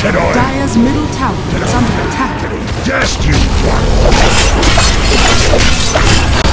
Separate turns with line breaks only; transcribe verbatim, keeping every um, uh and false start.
Dire's middle tower is under attack.
Just you.